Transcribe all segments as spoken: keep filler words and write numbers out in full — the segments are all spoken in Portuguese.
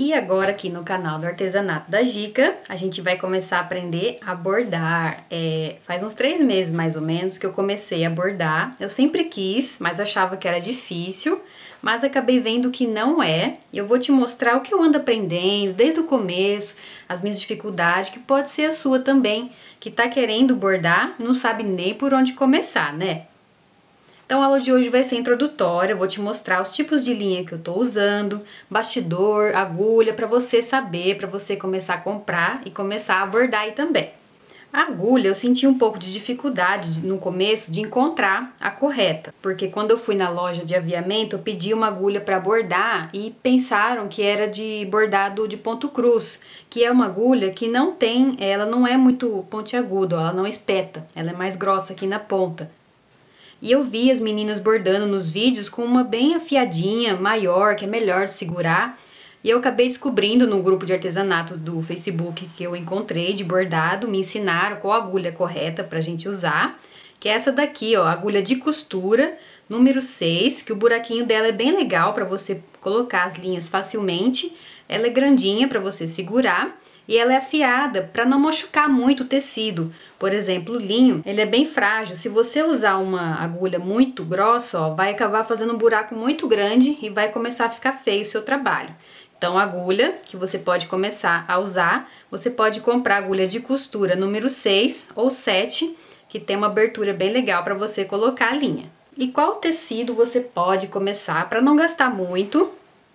E agora aqui no canal do Artesanato da Gica, a gente vai começar a aprender a bordar. É, faz uns três meses mais ou menos que eu comecei a bordar. Eu sempre quis, mas achava que era difícil, mas acabei vendo que não é. Eu vou te mostrar o que eu ando aprendendo desde o começo, as minhas dificuldades, que pode ser a sua também, que tá querendo bordar, não sabe nem por onde começar, né? Então a aula de hoje vai ser introdutória, eu vou te mostrar os tipos de linha que eu tô usando, bastidor, agulha, para você saber, para você começar a comprar e começar a bordar aí também. A agulha eu senti um pouco de dificuldade no começo de encontrar a correta, porque quando eu fui na loja de aviamento eu pedi uma agulha para bordar e pensaram que era de bordado de ponto cruz, que é uma agulha que não tem, ela não é muito pontiaguda, ela não espeta, ela é mais grossa aqui na ponta. E eu vi as meninas bordando nos vídeos com uma bem afiadinha, maior, que é melhor de segurar. E eu acabei descobrindo no grupo de artesanato do Facebook que eu encontrei de bordado, me ensinaram qual agulha correta pra gente usar. Que é essa daqui, ó, agulha de costura, número seis, que o buraquinho dela é bem legal pra você colocar as linhas facilmente. Ela é grandinha pra você segurar. E ela é afiada para não machucar muito o tecido. Por exemplo, o linho, ele é bem frágil. Se você usar uma agulha muito grossa, ó, vai acabar fazendo um buraco muito grande e vai começar a ficar feio o seu trabalho. Então, a agulha que você pode começar a usar, você pode comprar agulha de costura número seis ou sete, que tem uma abertura bem legal para você colocar a linha. E qual tecido você pode começar para não gastar muito?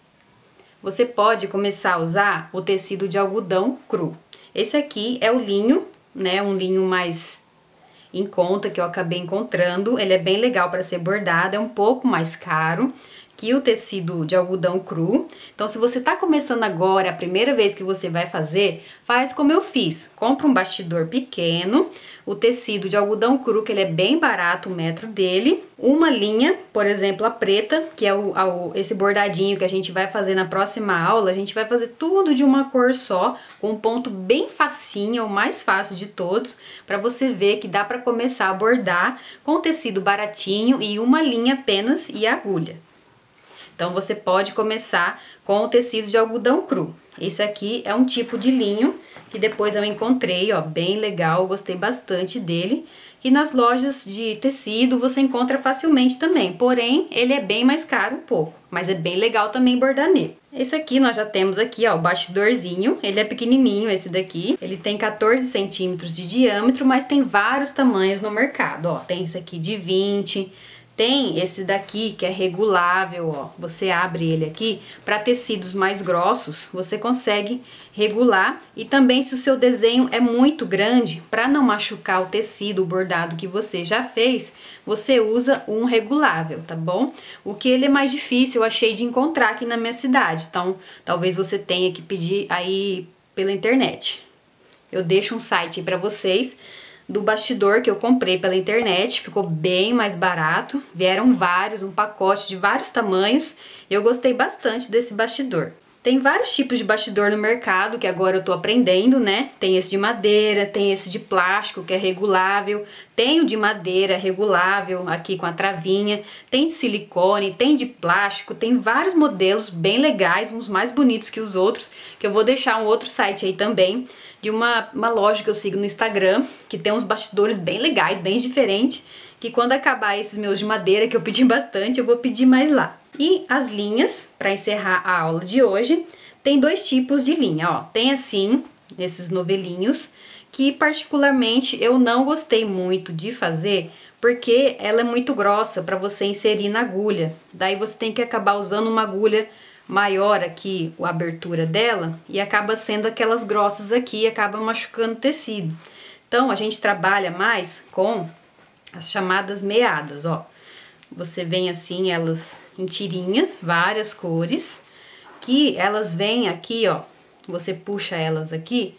Você pode começar a usar o tecido de algodão cru. Esse aqui é o linho, né? Um linho mais em conta que eu acabei encontrando. Ele é bem legal para ser bordado, é um pouco mais caro que o tecido de algodão cru. Então, se você tá começando agora, é a primeira vez que você vai fazer, faz como eu fiz. Compra um bastidor pequeno, o tecido de algodão cru, que ele é bem barato, o metro dele. Uma linha, por exemplo, a preta, que é o, a, esse bordadinho que a gente vai fazer na próxima aula. A gente vai fazer tudo de uma cor só, com um ponto bem facinho, o mais fácil de todos, para você ver que dá para começar a bordar com tecido baratinho e uma linha apenas e agulha. Então, você pode começar com o tecido de algodão cru. Esse aqui é um tipo de linho que depois eu encontrei, ó, bem legal, gostei bastante dele. E nas lojas de tecido você encontra facilmente também, porém, ele é bem mais caro um pouco, mas é bem legal também bordar nele. Esse aqui nós já temos aqui, ó, o bastidorzinho, ele é pequenininho esse daqui, ele tem quatorze centímetros de diâmetro, mas tem vários tamanhos no mercado, ó, tem esse aqui de vinte. Tem esse daqui que é regulável, ó, você abre ele aqui, para tecidos mais grossos, você consegue regular. E também se o seu desenho é muito grande, para não machucar o tecido, o bordado que você já fez, você usa um regulável, tá bom? O que ele é mais difícil, eu achei de encontrar aqui na minha cidade, então talvez você tenha que pedir aí pela internet. Eu deixo um site aí para vocês, do bastidor que eu comprei pela internet, ficou bem mais barato, vieram vários, um pacote de vários tamanhos, eu gostei bastante desse bastidor. Tem vários tipos de bastidor no mercado, que agora eu tô aprendendo, né? Tem esse de madeira, tem esse de plástico, que é regulável, tem o de madeira regulável, aqui com a travinha, tem de silicone, tem de plástico, tem vários modelos bem legais, uns mais bonitos que os outros, que eu vou deixar um outro site aí também, de uma, uma loja que eu sigo no Instagram, que tem uns bastidores bem legais, bem diferentes, que quando acabar esses meus de madeira, que eu pedi bastante, eu vou pedir mais lá. E as linhas, para encerrar a aula de hoje, tem dois tipos de linha, ó. Tem assim, esses novelinhos, que particularmente eu não gostei muito de fazer, porque ela é muito grossa para você inserir na agulha. Daí você tem que acabar usando uma agulha maior aqui, a abertura dela, e acaba sendo aquelas grossas aqui e acaba machucando o tecido. Então, a gente trabalha mais com as chamadas meadas, ó. Você vem assim, elas em tirinhas, várias cores, que elas vêm aqui, ó, você puxa elas aqui,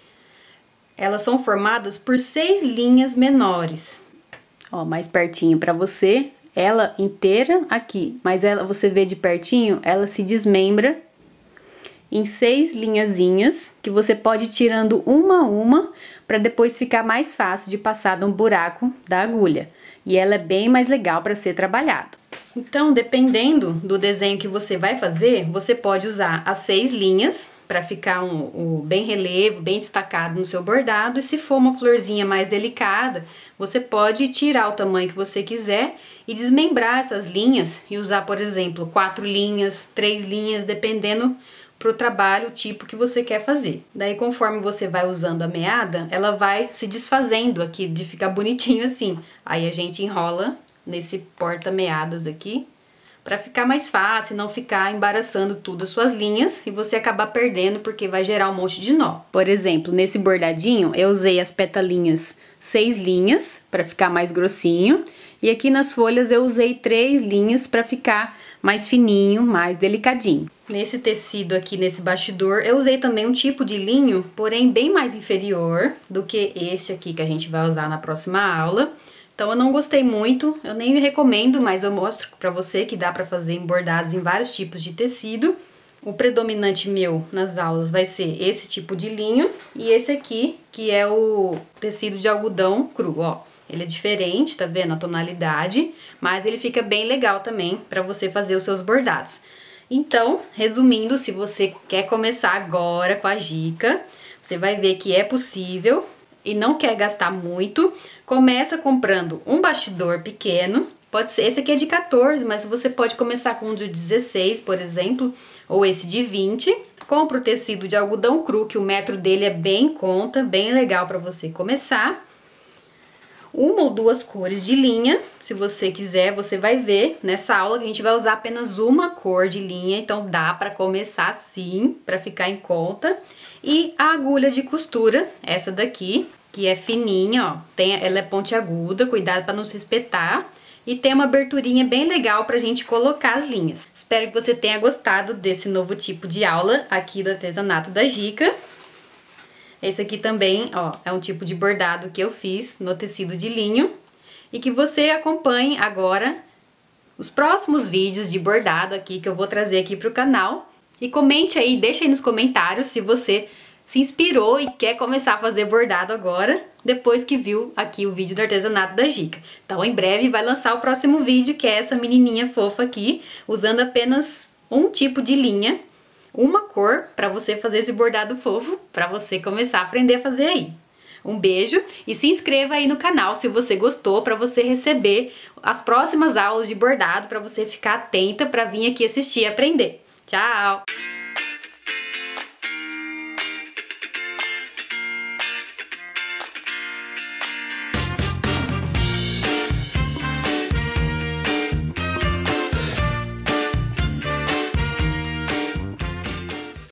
elas são formadas por seis linhas menores. Ó, mais pertinho pra você, ela inteira aqui, mas ela, você vê de pertinho, ela se desmembra em seis linhazinhas, que você pode ir tirando uma a uma, para depois ficar mais fácil de passar no buraco da agulha. E ela é bem mais legal para ser trabalhada. Então, dependendo do desenho que você vai fazer, você pode usar as seis linhas para ficar um, um bem relevo, bem destacado no seu bordado. E se for uma florzinha mais delicada, você pode tirar o tamanho que você quiser e desmembrar essas linhas e usar, por exemplo, quatro linhas, três linhas, dependendo pro trabalho, o tipo que você quer fazer. Daí, conforme você vai usando a meada, ela vai se desfazendo aqui, de ficar bonitinho assim. Aí a gente enrola nesse porta-meadas aqui, para ficar mais fácil, não ficar embaraçando tudo as suas linhas e você acabar perdendo, porque vai gerar um monte de nó. Por exemplo, nesse bordadinho, eu usei as petalinhas seis linhas, para ficar mais grossinho, e aqui nas folhas eu usei três linhas para ficar mais fininho, mais delicadinho. Nesse tecido aqui, nesse bastidor, eu usei também um tipo de linho, porém bem mais inferior do que este aqui que a gente vai usar na próxima aula. Então eu não gostei muito, eu nem recomendo, mas eu mostro pra você que dá pra fazer bordados em vários tipos de tecido. O predominante meu nas aulas vai ser esse tipo de linho e esse aqui, que é o tecido de algodão cru, ó. Ele é diferente, tá vendo a tonalidade, mas ele fica bem legal também pra você fazer os seus bordados. Então, resumindo, se você quer começar agora com a Gica, você vai ver que é possível e não quer gastar muito, começa comprando um bastidor pequeno, pode ser, esse aqui é de quatorze, mas você pode começar com um de dezesseis, por exemplo, ou esse de vinte. Compra o tecido de algodão cru, que o metro dele é bem em conta, bem legal para você começar. Uma ou duas cores de linha, se você quiser, você vai ver nessa aula que a gente vai usar apenas uma cor de linha, então dá para começar sim, para ficar em conta. E a agulha de costura, essa daqui, que é fininha, ó, tem, ela é pontiaguda, cuidado para não se espetar. E tem uma aberturinha bem legal pra gente colocar as linhas. Espero que você tenha gostado desse novo tipo de aula aqui do artesanato da Gica. Esse aqui também, ó, é um tipo de bordado que eu fiz no tecido de linho. E que você acompanhe agora os próximos vídeos de bordado aqui que eu vou trazer aqui pro canal. E comente aí, deixa aí nos comentários se você se inspirou e quer começar a fazer bordado agora, depois que viu aqui o vídeo do artesanato da Gica. Então, em breve vai lançar o próximo vídeo, que é essa menininha fofa aqui, usando apenas um tipo de linha, uma cor, para você fazer esse bordado fofo, para você começar a aprender a fazer aí. Um beijo e se inscreva aí no canal se você gostou, para você receber as próximas aulas de bordado, para você ficar atenta para vir aqui assistir e aprender. Tchau!